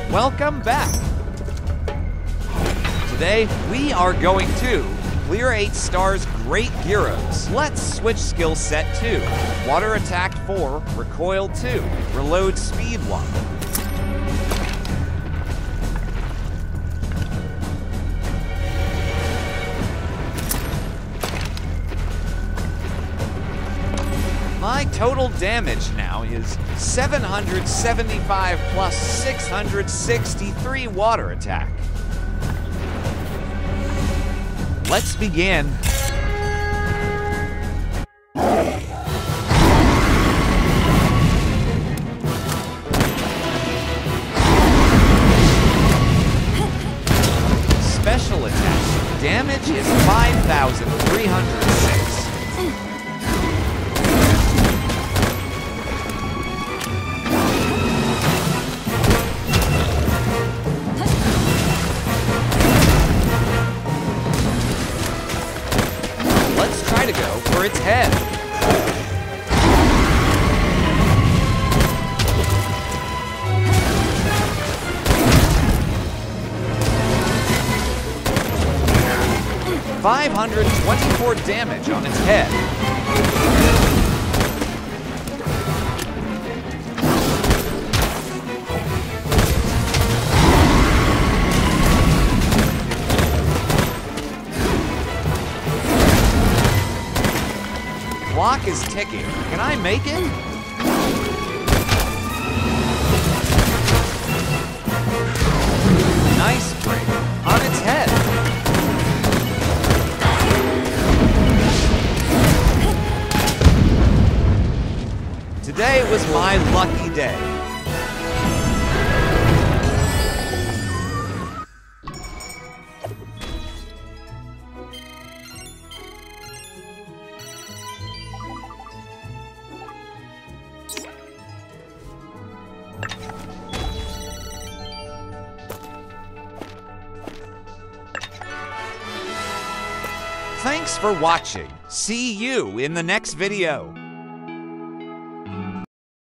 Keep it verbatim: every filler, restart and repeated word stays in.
Welcome back. Today, we are going to Clear eight stars Great Girros. Let's switch skill set two. Water attack four, recoil two, reload speed one. My total damage now is seven hundred seventy-five plus six hundred sixty-three water attack. Let's begin. Special attack. Damage is five thousand three hundred six. To go for its head. five hundred twenty-four damage on its head. Clock is ticking. Can I make it? Nice break on its head. Today was my lucky day. Thanks for watching. See you in the next video.